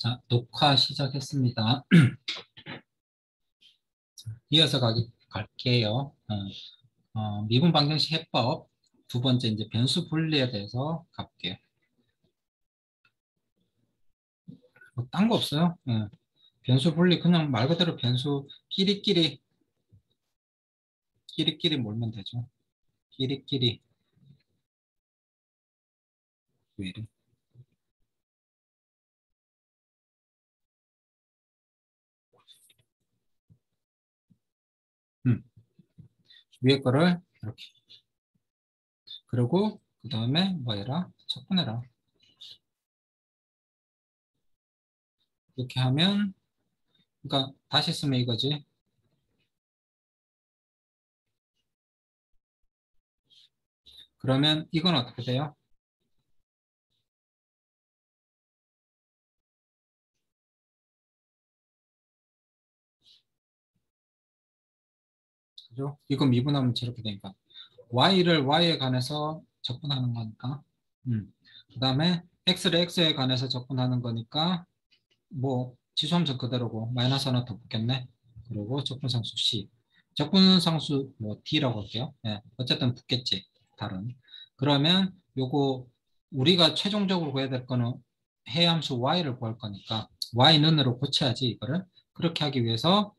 자, 녹화 시작했습니다. 이어서 갈게요. 미분 방정식 해법 두 번째 이제 변수 분리에 대해서 가볼게요. 뭐 딴 거 없어요. 변수 분리 그냥 말 그대로 변수 끼리끼리 몰면 되죠. 끼리끼리 왜 이래? 위에 거를 이렇게 그리고 그 다음에 뭐 해라? 척분해라. 이렇게 하면 그러니까 다시 쓰면 이거지. 그러면 이건 어떻게 돼요? 그죠? 이거 미분하면 저렇게 되니까 y를 y에 관해서 적분하는 거니까 그 다음에 x를 x에 관해서 적분하는 거니까 뭐 지수함수 그대로고 마이너스 하나 더 붙겠네. 그리고 적분상수 c 적분상수 뭐 d라고 할게요. 네, 어쨌든 붙겠지 다른. 그러면 요거 우리가 최종적으로 구해야 될 거는 해함수 y를 구할 거니까 y는으로 고쳐야지 이거를. 그렇게 하기 위해서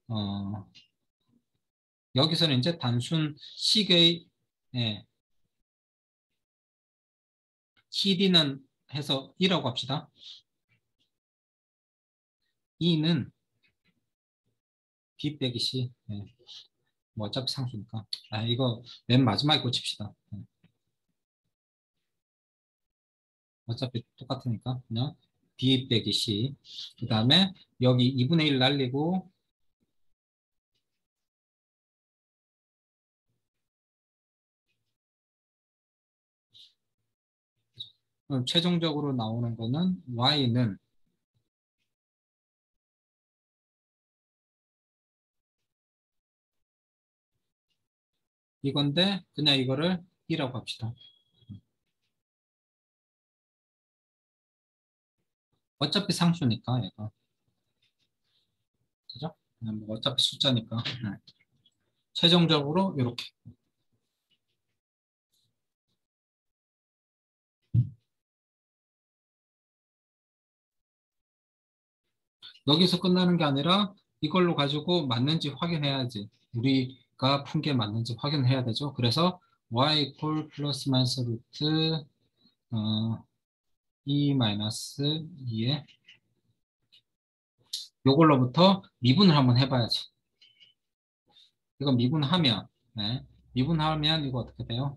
여기서는 이제 단순 식의 예, CD는 해서 2라고 합시다. 2는 B 빼기 C. 예, 뭐 어차피 상수니까. 이거 맨 마지막에 고칩시다. 어차피 똑같으니까 그냥 B 빼기 C. 그 다음에 여기 2분의 1 날리고 최종적으로 나오는 거는 Y는 이건데 그냥 이거를 2라고 합시다. 어차피 상수니까 얘가. 그죠? 그냥 뭐 어차피 숫자니까. 최종적으로 이렇게. 여기서 끝나는 게 아니라 이걸로 가지고 맞는지 확인해야지. 우리가 푼 게 맞는지 확인해야 되죠. 그래서 y equal 플러스 마이너스 루트 2 마이너스 2에 요걸로부터 미분을 한번 해봐야지. 이거 미분하면 네. 미분하면 이거 어떻게 돼요?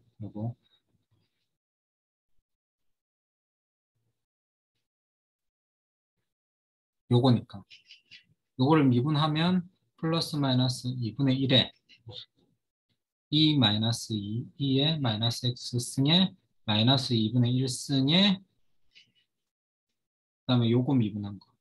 요거니까. 요거를 미분하면 플러스 마이너스 2분의 1에 2 마이너스 2, 2에 마이너스 x 승에 마이너스 2분의 1 승에 그 다음에 요거 미분한 거.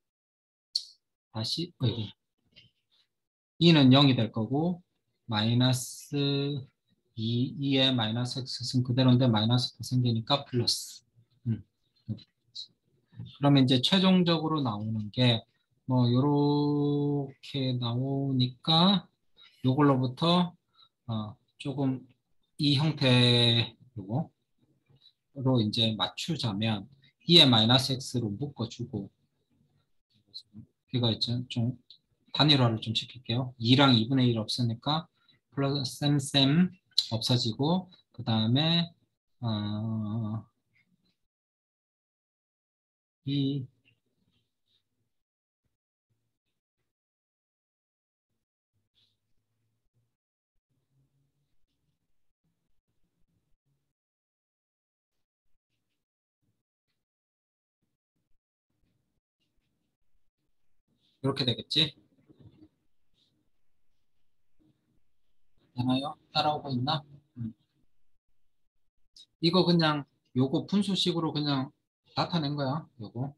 다시, 어이구. 2는 0이 될 거고, 마이너스 2에 마이너스 x승 그대로인데 마이너스 생기니까 플러스. 음. 그러면 이제 최종적으로 나오는 게, 뭐, 요렇게 나오니까, 요걸로부터, 조금 이 형태, 요거, 로 이제 맞추자면 2에 마이너스 x로 묶어주고 이거 있죠. 좀 단일화를 좀 시킬게요. 2랑 2분의 1 없으니까 플러스 쌤쌤 없어지고 그 다음에 이 이렇게 되겠지? 되나요? 따라오고 있나? 이거 그냥 요거 분수식으로 그냥 나타낸 거야. 요거.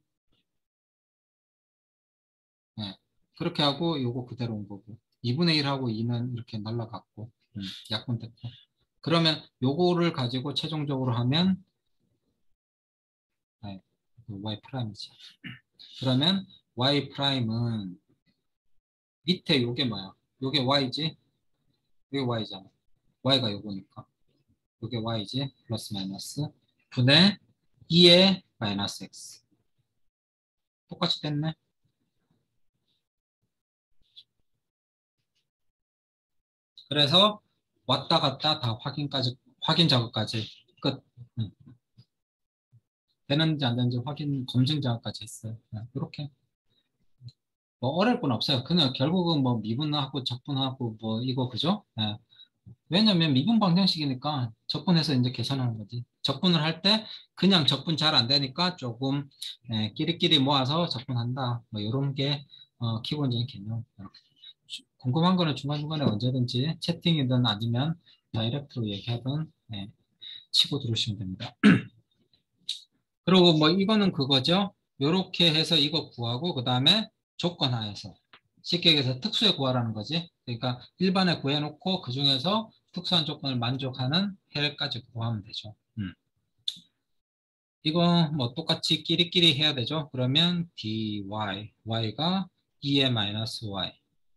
네. 그렇게 하고 요거 그대로 온 거고 2분의 1하고 2는 이렇게 날라갔고 약분됐고 그러면 요거를 가지고 최종적으로 하면 네, y 프라임이지. 그러면 y 프라임은 밑에 요게 뭐야? 요게 y지? 요게 y잖아. y가 요거니까. 요게 y지? 플러스 마이너스 분의 2의 마이너스 x. 똑같이 됐네. 그래서 왔다 갔다 다 확인 작업까지 끝. 응. 되는지 안 되는지 확인 검증 작업까지 했어요. 이렇게 뭐 어려울 건 없어요. 그냥 결국은 뭐 미분하고 적분하고 뭐 이거 그죠? 왜냐면 미분 방정식이니까 적분해서 이제 계산하는 거지. 적분을 할 때 그냥 적분 잘 안 되니까 조금 끼리끼리 모아서 적분한다. 뭐 이런 게 기본적인 개념. 이렇게. 궁금한 거는 중간중간에 언제든지 채팅이든 아니면 다이렉트로 얘기하든 치고 들어오시면 됩니다. 그리고 뭐 이거는 그거죠. 요렇게 해서 이거 구하고 그 다음에 조건 하에서 쉽게 얘기해서 특수에 구하라는 거지. 그러니까 일반에 구해놓고 그 중에서 특수한 조건을 만족하는 해까지 구하면 되죠. 이거 뭐 똑같이 끼리끼리 해야 되죠. 그러면 dy, y가 2의 마이너스 y,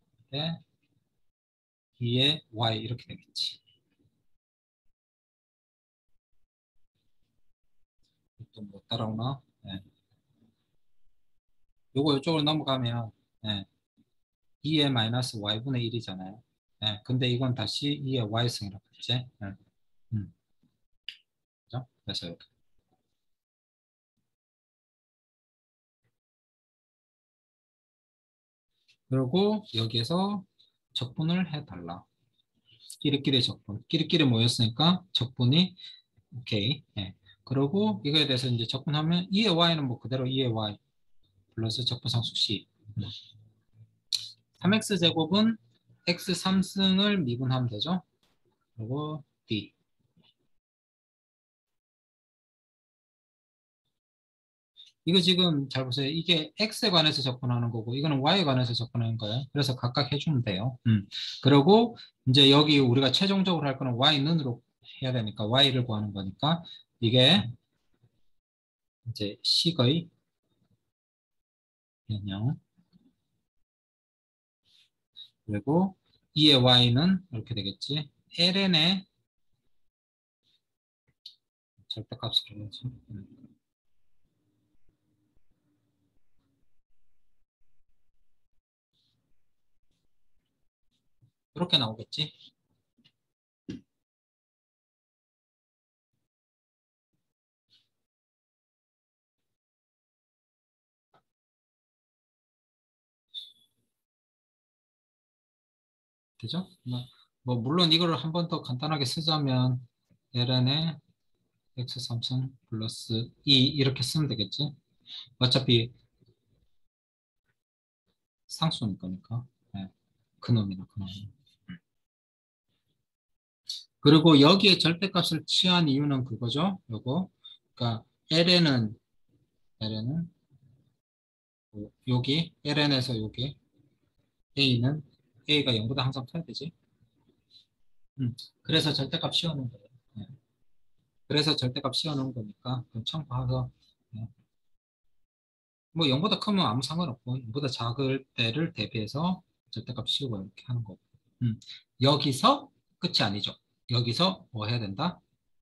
2의 y 이렇게 되겠지. 또 뭐 따라오나? 요거 이쪽으로 넘어가면 2의 마이너스 y분의 1이잖아요. 근데 이건 다시 2의 y승이라고 했지. 음, 그죠? 그래서 이렇게. 그리고 여기에서 적분을 해달라. 끼리끼리 적분. 끼리끼리 모였으니까 적분이 오케이. 그리고 이거에 대해서 이제 적분하면 2의 y는 뭐 그대로 2의 y 플러스 적분상수 c. 3x 제곱은 x 3승을 미분하면 되죠. 그리고 d. 이거 지금 잘 보세요. 이게 x에 관해서 접근하는 거고 이거는 y에 관해서 접근하는 거예요. 그래서 각각 해주면 돼요. 그리고 이제 여기 우리가 최종적으로 할 거는 y는으로 해야 되니까 y를 구하는 거니까 이게 이제 식의 변형 그리고 2의 y는 이렇게 되겠지. ln의 절대값으로 해야지. 이렇게 나오겠지. 되죠? 뭐 물론 이거를 한 번 더 간단하게 쓰자면 ln의 x 3승 플러스 2 이렇게 쓰면 되겠지. 어차피 상수니까 거니까. 그놈이나 그놈. 그리고 여기에 절대값을 취한 이유는 그거죠. 요거. 그러니까 ln은 여기 ln에서 여기 a는 a가 0보다 항상 커야 되지. 그래서 절대값 씌워놓은 거예요. 네. 그래서 절대값 씌워놓은 거니까 그럼 참고해서 뭐 0보다 크면 아무 상관없고 0보다 작을 때를 대비해서 절대값 씌우고 이렇게 하는 거고. 여기서 끝이 아니죠. 여기서 뭐 해야 된다?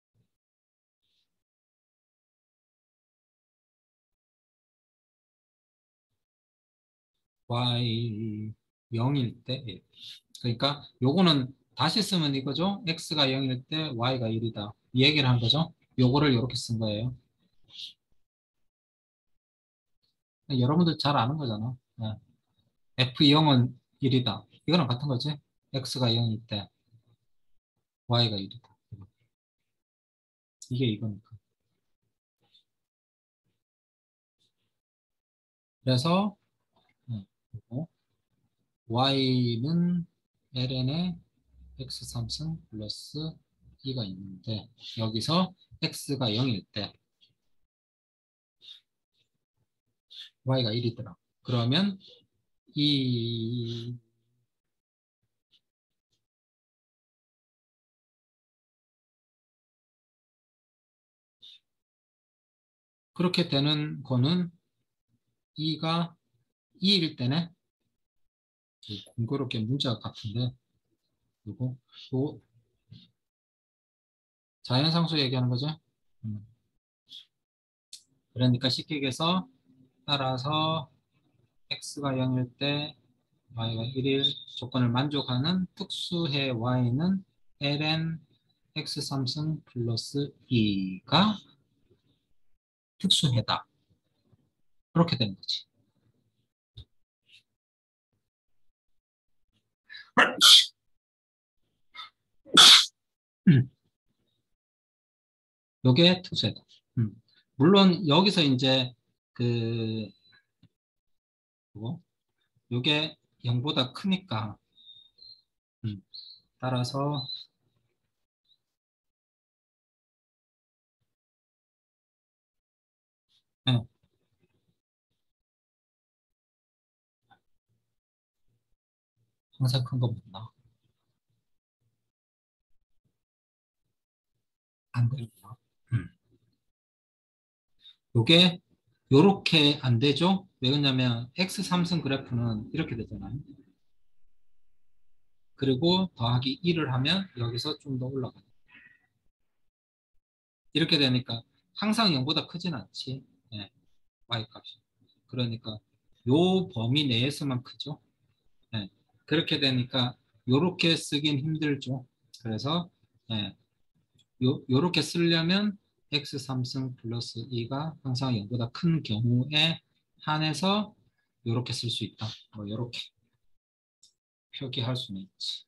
y 0일 때 1. 그러니까 요거는 다시 쓰면 이거죠. x가 0일 때 y가 1이다. 이 얘기를 한 거죠. 요거를 이렇게 쓴 거예요. 여러분들 잘 아는 거잖아. f0은 1이다. 이거랑 같은 거지. x가 0일 때 y가 1이다. 이게 이거니까. 그래서 그리고 y는 ln의 x 3승 플러스 2가 있는데 여기서 x가 0일 때 y가 1이더라. 그러면 이 그렇게 되는 거는 2가 2일 때네. 공교롭게 문자가 같은데. 그리고 또 자연상수 얘기하는 거죠. 음. 그러니까 쉽게 얘기해서 따라서 x가 0일 때 y가 1일 조건을 만족하는 특수해 y는 ln x 3승 플러스 2가 특수해다. 그렇게 되는 거지. 요게 특수해다. 물론 여기서 이제 그 요게 0보다 크니까 따라서 네, 항상 큰 거 맞나? 안 되구나. 요게 요렇게 안 되죠? 왜 그러냐면 x 3승 그래프는 이렇게 되잖아요. 그리고 더하기 1을 하면 여기서 좀 더 올라가요. 이렇게 되니까 항상 0보다 크진 않지. 네, y값이. 그러니까 요 범위 내에서만 크죠. 네, 그렇게 되니까 요렇게 쓰긴 힘들죠. 그래서 네, 요렇게 쓰려면 x 3승 플러스 2가 항상 0보다 큰 경우에 한해서 요렇게 쓸 수 있다. 뭐 요렇게 표기할 수는 있지.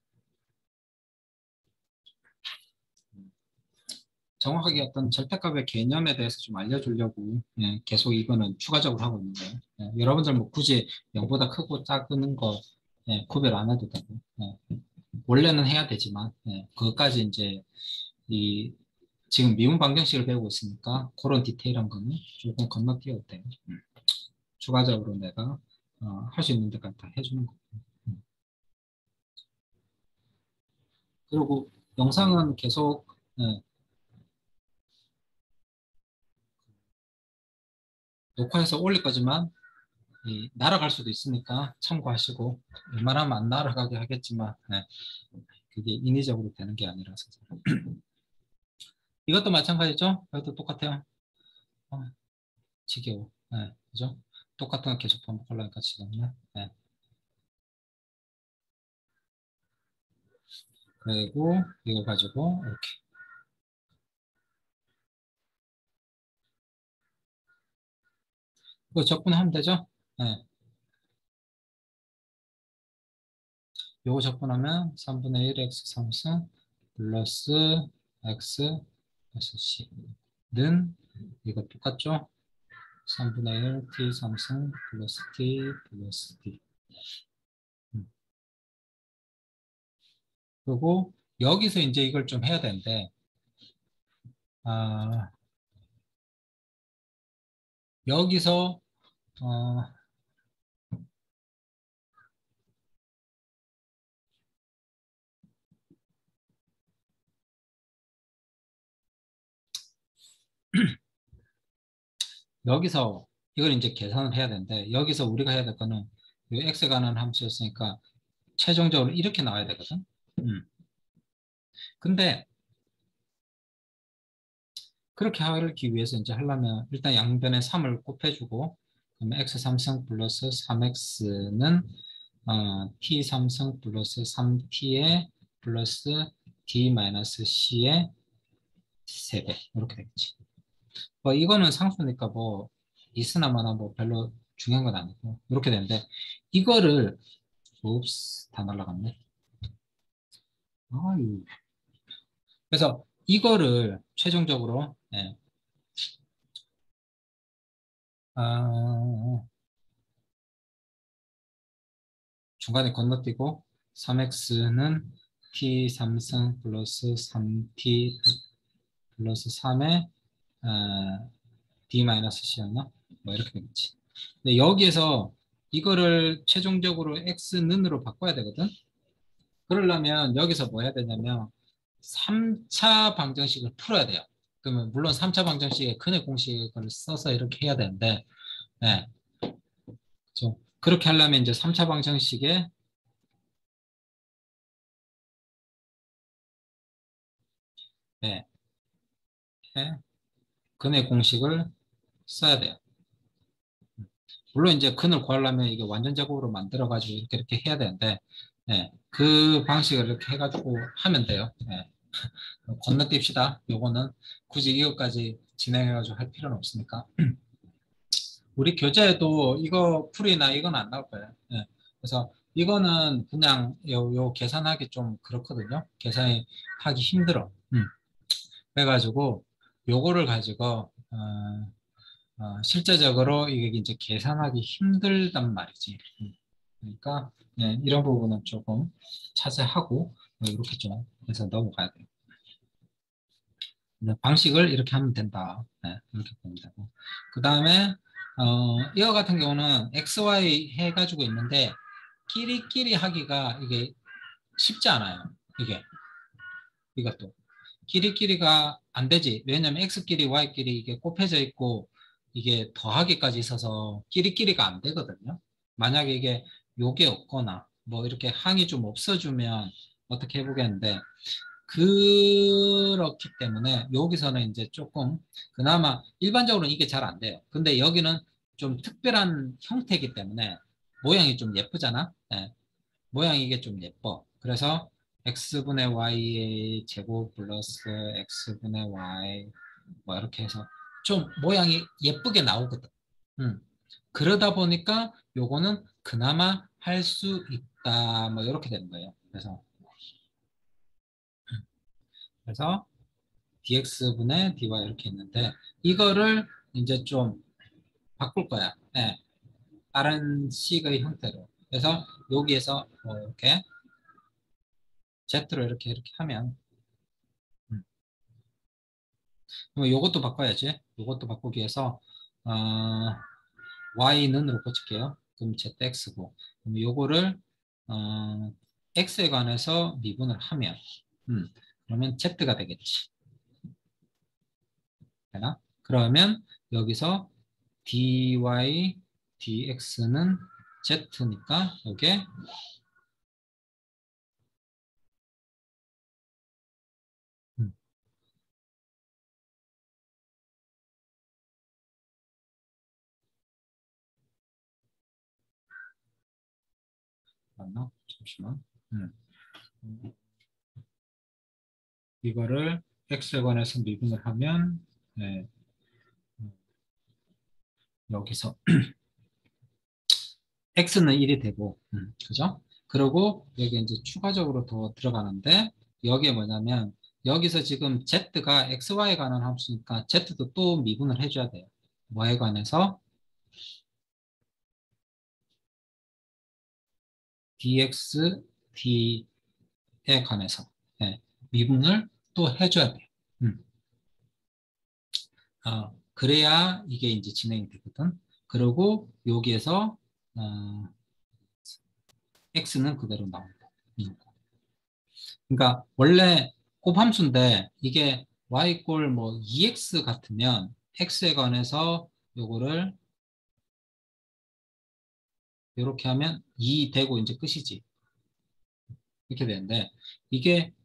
정확하게 어떤 절대값의 개념에 대해서 좀 알려주려고 계속 이거는 추가적으로 하고 있는 거예요. 여러분들 뭐 굳이 0보다 크고 작은 거 구별 안 해도 되고 원래는 해야 되지만 그것까지 이제 이 지금 미분 방정식을 배우고 있으니까 그런 디테일한 거는 조금 건너뛰어도 돼요. 추가적으로 내가 할 수 있는 데까지 다 해주는 거고. 그리고 영상은 계속 녹화해서 올릴 거지만 날아갈 수도 있으니까 참고하시고 웬만하면 안 날아가게 하겠지만 그게 인위적으로 되는 게 아니라서 이것도 마찬가지죠. 이것도 똑같아요. 지겨워. 그죠? 똑같은 거 계속 반복하려니까 지겹네. 그리고 이걸 가지고 이렇게 이거 적분하면 되죠. 요거 적분하면 3분의 1 x 3승 플러스 x 플러스 c는 이거 똑같죠? 3분의 1 t 3승 플러스 t 플러스 d 그리고 여기서 이제 이걸 좀 해야 되는데 아, 여기서 어, 여기서 이걸 이제 계산을 해야 되는데 여기서 우리가 해야 될 거는 이 x에 관한 함수였으니까 최종적으로 이렇게 나와야 되거든. 근데 그렇게 하기 위해서 이제 하려면 일단 양변에 3을 곱해주고 그러면 x 3승 플러스 3x는 t 3승 플러스 3t의 플러스 d 마이너스 c의 3배 이렇게 되겠지. 뭐 이거는 상수니까 뭐 있으나 마나 뭐 별로 중요한 건 아니고 이렇게 되는데 이거를 옵스 다 날라갔네. 아유. 그래서 이거를 최종적으로 아, 중간에 건너뛰고 3x는 t 3승 플러스 3t 플러스 3의 d 마이너스 c였나? 뭐 이렇게 되겠지. 근데 여기에서 이거를 최종적으로 x는으로 바꿔야 되거든. 그러려면 여기서 뭐 해야 되냐면 3차 방정식을 풀어야 돼요. 그러면 물론 3차 방정식에 근의 공식을 써서 이렇게 해야 되는데 네. 그렇게 하려면 이제 3차 방정식에 네, 네, 근의 공식을 써야 돼요. 물론 이제 근을 구하려면 이게 완전 제곱으로 만들어 가지고 이렇게 해야 되는데 네, 그 방식을 이렇게 해가지고 하면 돼요. 네. 건너뛰읍시다. 요거는 굳이 이것까지 진행해가지고 할 필요는 없으니까. 우리 교재에도 이거 풀이나 이건 안 나올 거예요. 예. 그래서 이거는 그냥 요 계산하기 좀 그렇거든요. 계산이 하기 힘들어. 그래가지고 요거를 가지고 실제적으로 이게 이제 계산하기 힘들단 말이지. 그러니까 예, 이런 부분은 조금 자제하고 이렇게 좀 해서 넘어가야 돼요. 방식을 이렇게 하면 된다. 네, 이렇게 보면 되고. 그 다음에, 이거 같은 경우는 XY 해가지고 있는데, 끼리끼리 하기가 이게 쉽지 않아요. 이것도. 끼리끼리가 안 되지. 왜냐면 X끼리 Y끼리 이게 곱해져 있고, 이게 더하기까지 있어서 끼리끼리가 안 되거든요. 만약에 이게 요게 없거나, 뭐 이렇게 항이 좀 없어주면 어떻게 해보겠는데, 그렇기 때문에 여기서는 이제 조금 그나마 일반적으로는 이게 잘 안 돼요. 근데 여기는 좀 특별한 형태이기 때문에 모양이 좀 예쁘잖아. 예, 모양이 이게 좀 예뻐. 그래서 x분의 y의 제곱 플러스 x분의 y 뭐 이렇게 해서 좀 모양이 예쁘게 나오거든. 음. 그러다 보니까 요거는 그나마 할 수 있다. 뭐 이렇게 되는 거예요. 그래서 dx분의 dy 이렇게 있는데 이거를 이제 좀 바꿀 거야. 네, 다른 식의 형태로. 그래서 여기에서 뭐 이렇게 z로 이렇게 하면 그럼 요것도 바꿔야지. 요것도 바꾸기 위해서 어, y는으로 고칠게요. 그럼 zx고 그럼 요거를 x에 관해서 미분을 하면 그러면 z가 되겠지. 되나? 그러면 여기서 dy, dx는 z니까 이게 음, 맞나? 잠시만. 이거를 x에 관해서 미분을 하면 네, 여기서 x는 1이 되고 그죠? 그리고 여기 이제 추가적으로 더 들어가는데 여기에 뭐냐면 여기서 지금 z가 xy에 관한 함수니까 z도 또 미분을 해줘야 돼요. 뭐에 관해서? dx, d에 관해서 네, 미분을 또 해줘야 돼요. 음. 그래야 이게 이제 진행이 되거든. 그리고 여기에서 어, x는 그대로 나온다. 그러니까 원래 곱함수인데 이게 y 꼴 뭐 2x 같으면 x에 관해서 요거를 이렇게 하면 2 되고 이제 끝이지. 이렇게 되는데 이게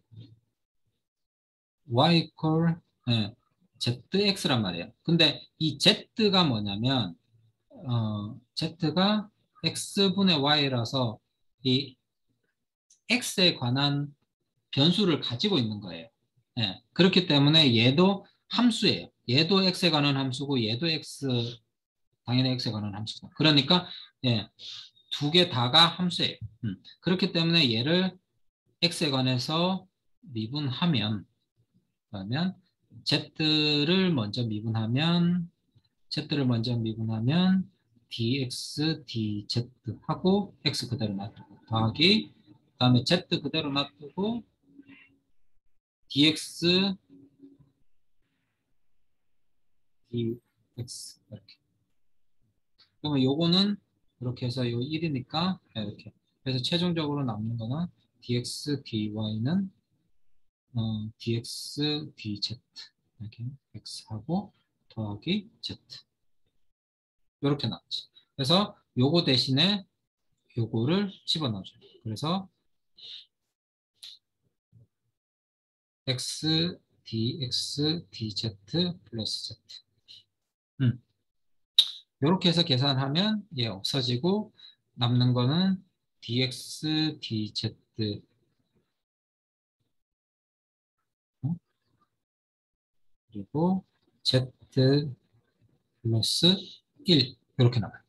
y 꼴 예, zx란 말이에요. 근데 이 z가 뭐냐면 z가 x분의 y라서 이 x에 관한 변수를 가지고 있는 거예요. 예, 그렇기 때문에 얘도 함수예요. 얘도 x에 관한 함수고 얘도 당연히 x에 관한 함수고. 그러니까 예, 두 개 다가 함수예요. 그렇기 때문에 얘를 x에 관해서 미분하면 그러면 z를 먼저 미분하면 dx, dz 하고 x 그대로 놔두고 더하기 그다음에 z 그대로 놔두고 dx, dx 이렇게. 그러면 요거는 이렇게 해서 요 1이니까 이렇게. 그래서 최종적으로 남는 거는 dx, dy는 dx, dz 이렇게 x하고 더하기 z 이렇게 나왔지. 그래서 요거 대신에 요거를 집어넣어줘요. 그래서 x dx dz 플러스 z. 이렇게 해서 계산하면 얘 없어지고 남는 거는 dx dz 그리고 z 플러스 1 이렇게 나와요.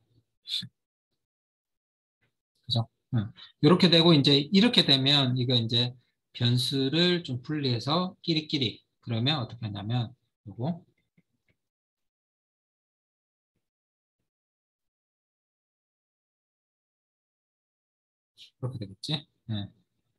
그죠? 이렇게 되고 이제 이렇게 되면 이거 이제 변수를 좀 분리해서 끼리끼리 그러면 어떻게 하냐면 요거 이렇게 되겠지? 네.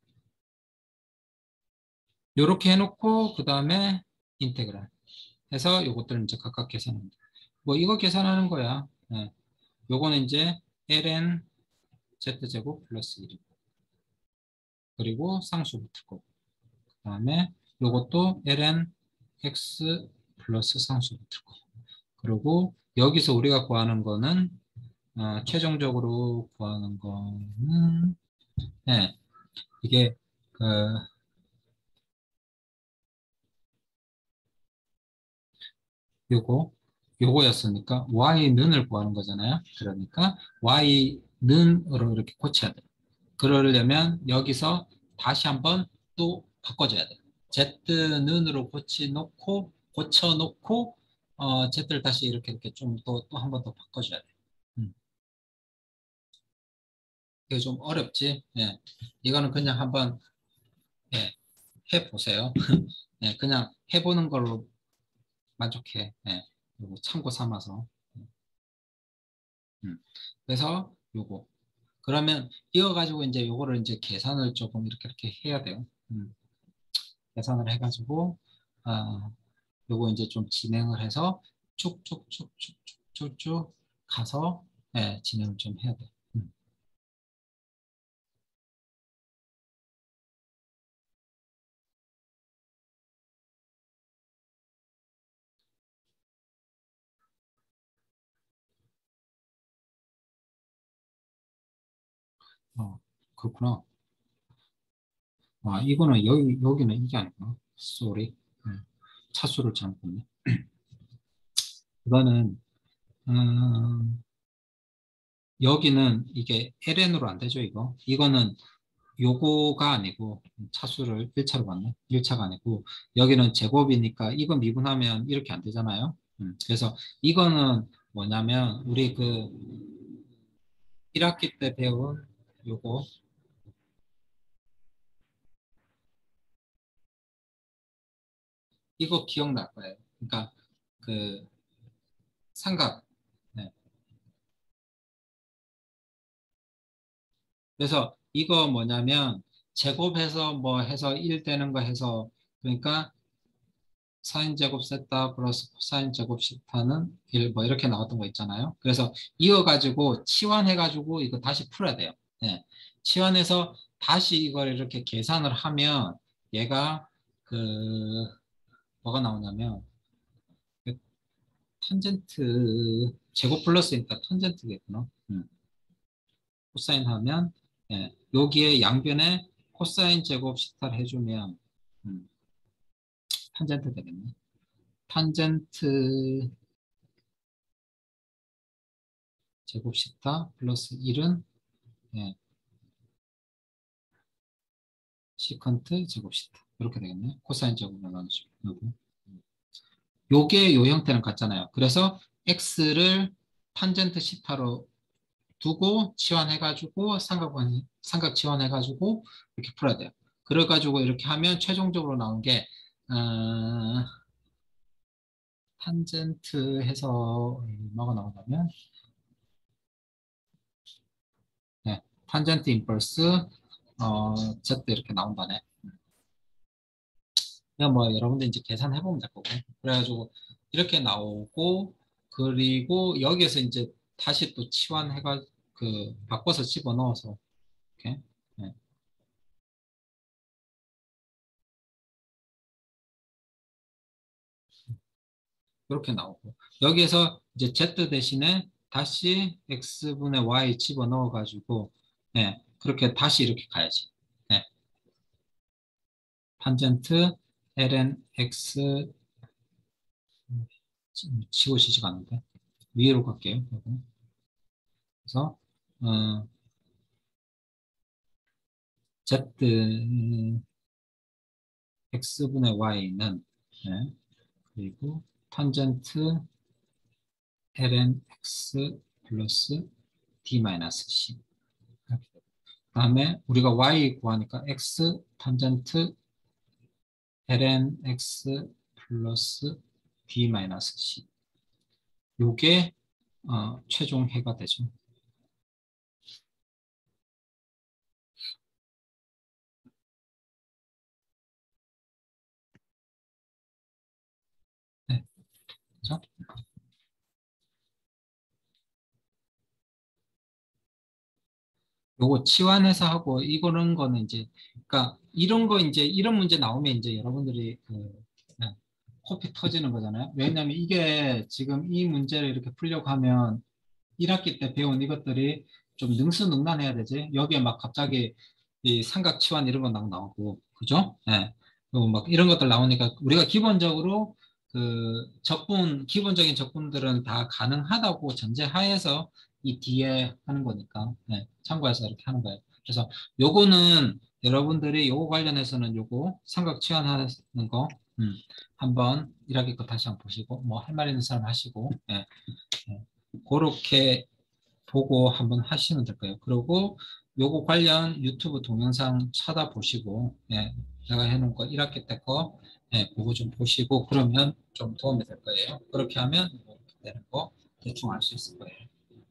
요렇게 해놓고 그 다음에 인테그랄 해서 요것들은 이제 각각 계산합니다. 뭐 이거 계산하는 거야. 네. 요거는 이제 ln z제곱 플러스 1이고 그리고 상수 붙을 거고 그 다음에 요것도 ln x 플러스 상수 붙을 거고 그리고 여기서 우리가 구하는 거는 최종적으로 구하는 거는 네, 이게 그 요거 요거였으니까 y는을 구하는 거잖아요. 그러니까 y는으로 이렇게 고쳐야 돼요. 그러려면 여기서 다시 한번 또 바꿔줘야 돼요. z는으로 고쳐놓고 z를 다시 이렇게 좀 또 한 번 더 바꿔줘야 돼요. 이게 좀 어렵지? 예. 이거는 그냥 한번 예, 해보세요. 예, 그냥 해보는 걸로 만족해. 예. 요거 참고 삼아서. 음. 그래서 요거. 그러면 이거 가지고 이제 요거를 이제 계산을 조금 이렇게 해야 돼요. 계산을 해가지고 요거 이제 좀 진행을 해서 쭉쭉쭉쭉쭉쭉 가서 예, 진행을 좀 해야 돼. 그렇구나. 이거는 여기는 이게 아니구나. 쏘리. 차수를 잘못 봤네. 이거는 여기는 이게 ln으로 안 되죠, 이거. 이거는 요거가 아니고 차수를 1차로 봤네. 1차가 아니고 여기는 제곱이니까 이거 미분하면 이렇게 안 되잖아요. 그래서 이거는 뭐냐면 우리 그 1학기 때 배운 요거 이거 기억날 거예요. 그러니까 그 삼각. 네. 그래서 이거 뭐냐면 제곱해서 뭐 해서 1 되는 거 해서 그러니까 사인 제곱 세타 플러스 코사인 제곱 시타는 1 뭐 이렇게 나왔던 거 있잖아요. 그래서 이어가지고 치환해가지고 이거 다시 풀어야 돼요. 예. 치환해서 다시 이걸 이렇게 계산을 하면 얘가 그 뭐가 나오냐면 그 탄젠트 제곱 플러스니까 탄젠트겠구나. 코사인 하면 예. 여기에 양변에 코사인 제곱 시타를 해주면 음, 탄젠트 되겠네. 탄젠트 제곱 시타 플러스 1은 예, 시컨트 제곱 시타 이렇게 되겠네. 코사인 제곱으로 나누죠. 요게 요 형태는 같잖아요. 그래서 x를 탄젠트 시타로 두고 치환해가지고 삼각 치환해가지고 이렇게 풀어야 돼요. 그래가지고 이렇게 하면 최종적으로 나온 게 탄젠트 해서 뭐가 나오냐면 네, 탄젠트 인버스 z 이렇게 나온다네. 그냥 뭐 여러분들 이제 계산해 보면 될 거고. 그래가지고 이렇게 나오고 그리고 여기에서 이제 다시 또 치환해가 그 바꿔서 집어넣어서 이렇게 네, 이렇게 나오고 여기에서 이제 z 대신에 다시 x분의 y 집어넣어 가지고 예, 그렇게 다시 이렇게 가야지. 예, 탄젠트 ln x 지워지지가 않는데 위로 갈게요. 그래서 z x분의 y는 예, 그리고 탄젠트 ln x 플러스 d 마이너스 c. 그 다음에 우리가 y 구하니까 x 탄젠트 ln x 플러스 d 마이너스 c. 요게 최종 해가 되죠. 네, 그죠? 요거 치환해서 하고 이거는 거는 이제 그러니까 이런 거 이제 이런 문제 나오면 이제 여러분들이 네, 코피 터지는 거잖아요. 왜냐면 이게 지금 이 문제를 이렇게 풀려고 하면 1학기 때 배운 이것들이 좀 능수능란해야 되지. 여기에 막 갑자기 이 삼각치환 이런 거 나오고, 그죠? 예. 그리고 막 이런 것들 나오니까 우리가 기본적으로 기본적인 적분들은 다 가능하다고 전제하에서 이 뒤에 하는 거니까, 예. 참고해서 이렇게 하는 거예요. 그래서 요거는 여러분들이 요거 관련해서는 요거 삼각치환하는 거, 한번 1학기 거 다시 한번 보시고, 뭐 할 말 있는 사람 하시고, 예. 예. 그렇게 보고 한번 하시면 될 거예요. 그리고 요거 관련 유튜브 동영상 찾아보시고, 예, 제가 해놓은 거 1학기 때 거, 예, 그거 좀 보시고, 그러면 좀 도움이 될 거예요. 그렇게 하면 이렇게 되는 거 대충 알 수 있을 거예요.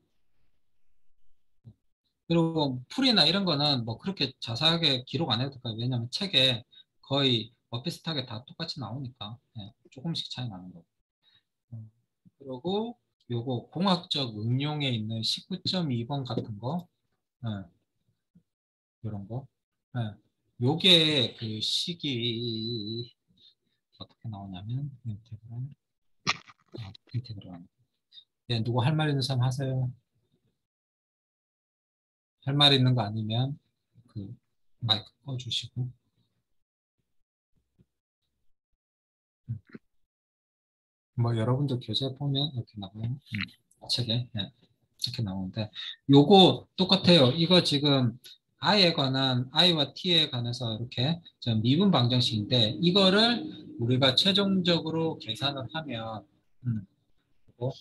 그리고 풀이나 이런 거는 뭐 그렇게 자세하게 기록 안 해도 될까요? 왜냐면 책에 거의 비슷하게 다 똑같이 나오니까, 예, 조금씩 차이 나는 거고. 그리고 요거 공학적 응용에 있는 19.2번 같은 거, 예, 이런 거. 예. 요게 그 식이 어떻게 나오냐면 인테그랄. 예, 누구 할 말 있는 사람 하세요. 할 말 있는 거 아니면 그 마이크 꺼주시고. 뭐 여러분들 교재 보면 이렇게 나와요. 책에 예, 이렇게 나오는데 요거 똑같아요. 이거 지금 I에 관한 I와 T에 관해서 이렇게 미분 방정식인데 이거를 우리가 최종적으로 계산을 하면 그리고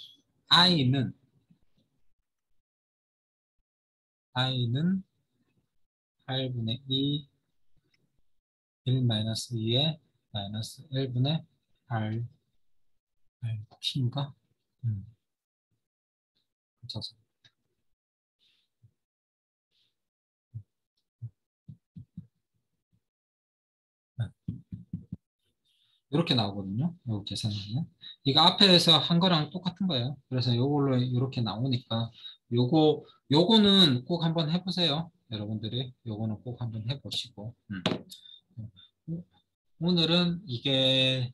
I는 8분의 2 1 마이너스 2에 마이너스 1분의 R T인가? 그쳐서 이렇게 나오거든요. 요거 계산하면. 이거 앞에서 한 거랑 똑같은 거예요. 그래서 요걸로 이렇게 나오니까 요거는 꼭 한번 해보세요. 여러분들이 요거는 꼭 한번 해보시고 오늘은 이게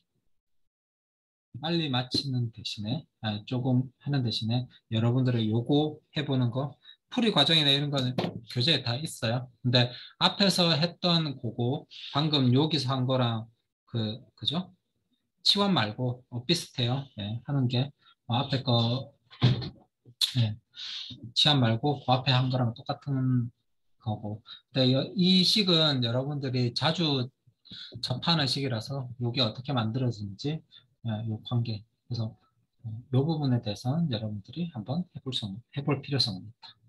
빨리 마치는 대신에 조금 하는 대신에 여러분들의 요거 해보는 거 풀이 과정이나 이런 거는 교재에 다 있어요. 근데 앞에서 했던 그거 방금 여기서 한 거랑 그죠? 치원 말고 비슷해요. 예, 하는 게 앞에 거 예, 치원 말고 그 앞에 한 거랑 똑같은 거고. 근데 이 식은 여러분들이 자주 접하는 식이라서 이게 어떻게 만들어지는지 요 관계. 그래서 이 부분에 대해서는 여러분들이 한번 해볼 필요성은 있다.